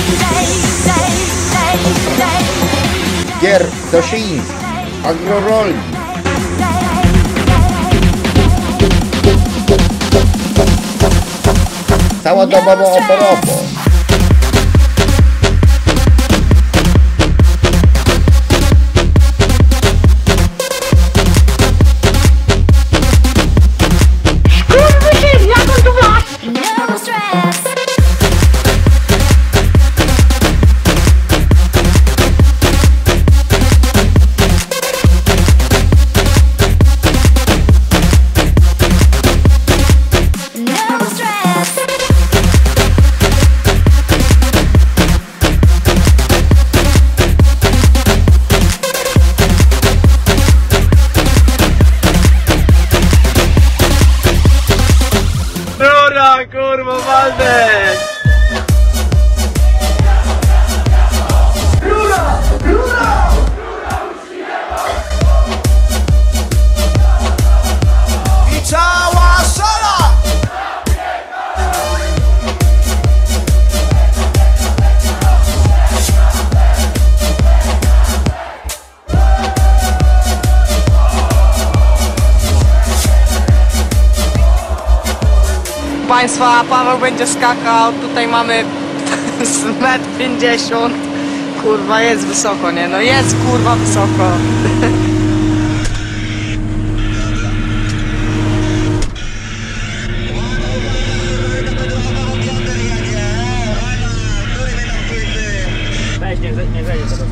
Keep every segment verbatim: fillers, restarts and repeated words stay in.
G R Soszyński, agrorolnik. Całodobowo Oporowo. Kurwa, Waldek! Rura! Rura! I cała sala! Państwa, Paweł będzie skakał, tutaj mamy z metr pięćdziesiąt. Kurwa, jest wysoko, nie? No jest kurwa wysoko. Weź, nie, nie zejdzie tego.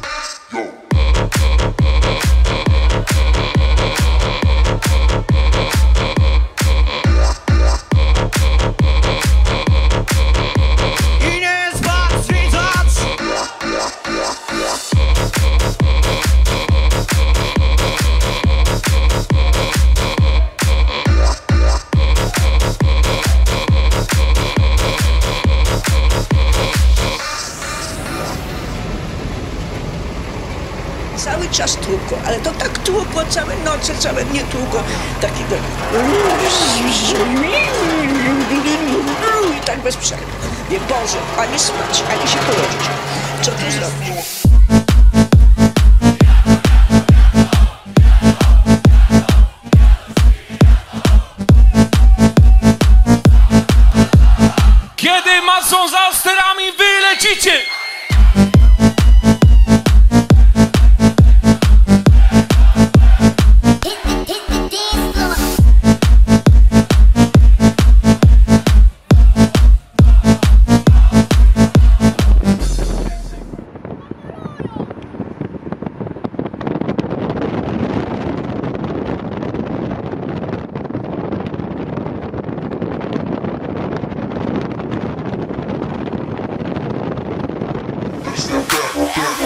Cały czas tłukło, ale to tak tłukło całe noce, całe dnie tłukło. Takiego... I tak bez przerwy. Nie Boże, ani spać, ani się położyć. Co tu zrobić? Kiedy masą za sterami wylecicie! Step back,